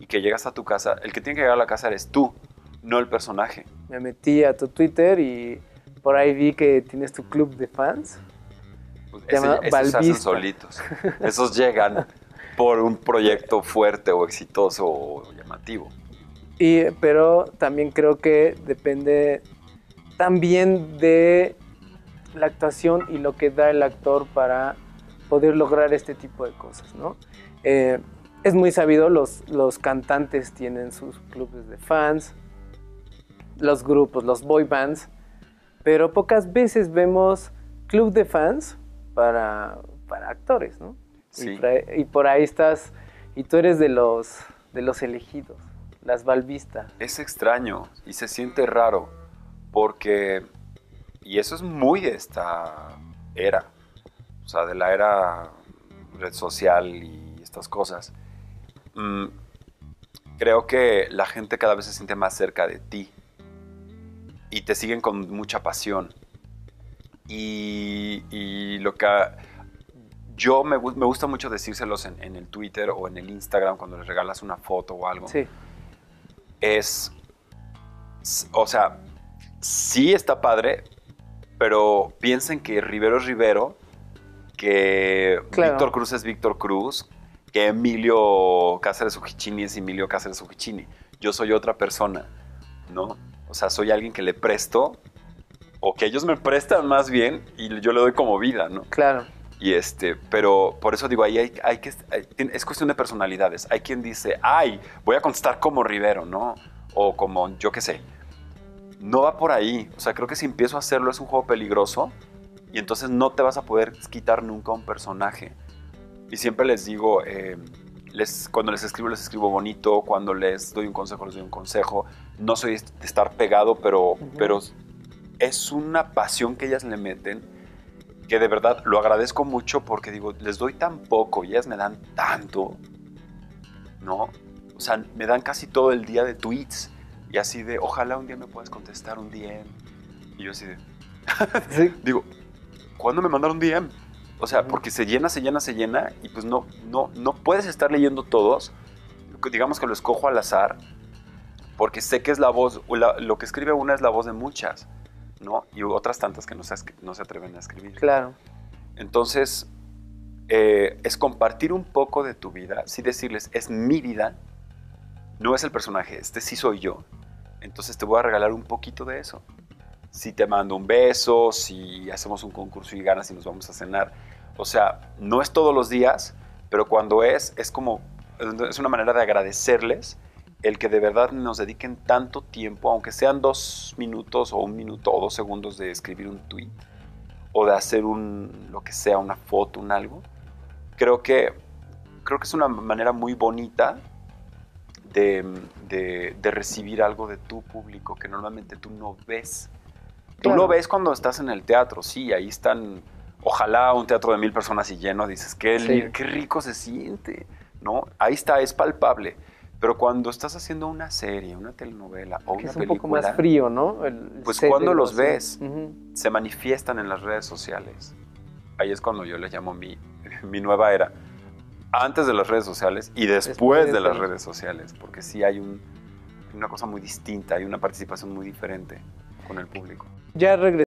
y que llegas a tu casa, el que tiene que llegar a la casa eres tú, no el personaje. Me metí a tu Twitter y por ahí vi que tienes tu club de fans. Pues Llamado esos se hacen Balbista. solitos. Esos llegan por un proyecto fuerte o exitoso o llamativo. Pero también creo que depende también de la actuación y lo que da el actor para poder lograr este tipo de cosas, ¿no? Es muy sabido, los cantantes tienen sus clubes de fans, los grupos, los boy bands, pero pocas veces vemos club de fans para actores, ¿no? Sí. Y por ahí estás, y tú eres de los elegidos, las Balbista. Es extraño y se siente raro porque, y eso es muy de esta era, o sea, de la era red social y estas cosas. Creo que la gente cada vez se siente más cerca de ti y te siguen con mucha pasión. Y lo que me gusta mucho decírselos en el Twitter o en el Instagram cuando les regalas una foto o algo. Sí. O sea, sí está padre, pero piensen que Rivero es Rivero, que Claro. Víctor Cruz es Víctor Cruz, que Emilio Cáceres Ujichini es Emilio Cáceres Ujichini. Yo soy otra persona, ¿no? O sea, soy alguien que le presto, o que ellos me prestan más bien, y yo le doy como vida, ¿no? Claro. Pero por eso digo, ahí es cuestión de personalidades. Hay quien dice, ay, voy a contestar como Rivero, ¿no? O como, yo qué sé. No va por ahí. O sea, creo que si empiezo a hacerlo es un juego peligroso y entonces no te vas a poder quitar nunca un personaje. Y siempre les digo, cuando les escribo bonito, cuando les doy un consejo, les doy un consejo. No soy de estar pegado, pero es una pasión que ellas le meten, que de verdad lo agradezco mucho porque digo, les doy tan poco y ellas me dan tanto, ¿no? O sea, me dan casi todo el día de tweets y así de, ojalá un día me puedas contestar un DM. Y yo así de, Sí. digo, ¿cuándo me mandaron un DM? O sea, porque se llena y pues no puedes estar leyendo todos. Digamos que lo escojo al azar porque sé que es la voz, lo que escribe una es la voz de muchas, ¿no? Y otras tantas que no se atreven a escribir. Claro. Entonces, es compartir un poco de tu vida, sí decirles, es mi vida, no es el personaje, sí soy yo. Entonces te voy a regalar un poquito de eso. Si te mando un beso, si hacemos un concurso y ganas y nos vamos a cenar. O sea, no es todos los días, pero cuando es una manera de agradecerles el que de verdad nos dediquen tanto tiempo, aunque sean 2 minutos o 1 minuto o 2 segundos de escribir un tweet o de hacer lo que sea, una foto, un algo. Creo que es una manera muy bonita de recibir algo de tu público que normalmente tú no ves. Tú Claro. lo ves cuando estás en el teatro, sí, ahí están, ojalá un teatro de 1000 personas y lleno, dices, qué rico se siente, ¿no? Ahí está, es palpable. Pero cuando estás haciendo una serie, una telenovela o Que una es un película, poco más frío, ¿no? pues set cuando de los grabación. ves, se manifiestan en las redes sociales. Ahí es cuando yo les llamo mi nueva era. Antes de las redes sociales y después de las redes sociales, porque sí hay una cosa muy distinta, hay una participación muy diferente con el público. Ya regresé.